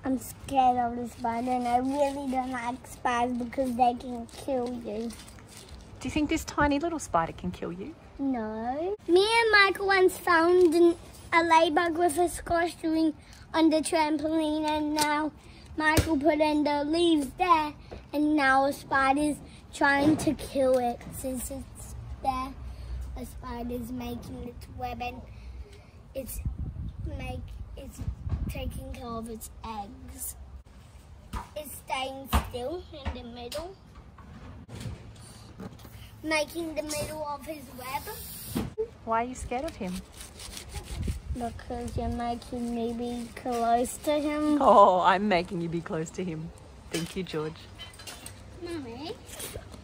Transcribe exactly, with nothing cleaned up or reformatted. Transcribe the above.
I'm scared of the spider, and I really don't like spiders because they can kill you. Do you think this tiny little spider can kill you? No. Me and Michael once found an, a ladybug with a squash doing on the trampoline, and now Michael put in the leaves there, and now a spider's trying to kill it since it's there. A spider's making its web and it's make it's taking care of its eggs. It's staying still in the middle, making the middle of his web. Why are you scared of him? Because you're making me be close to him. Oh, I'm making you be close to him. Thank you, George. Mummy,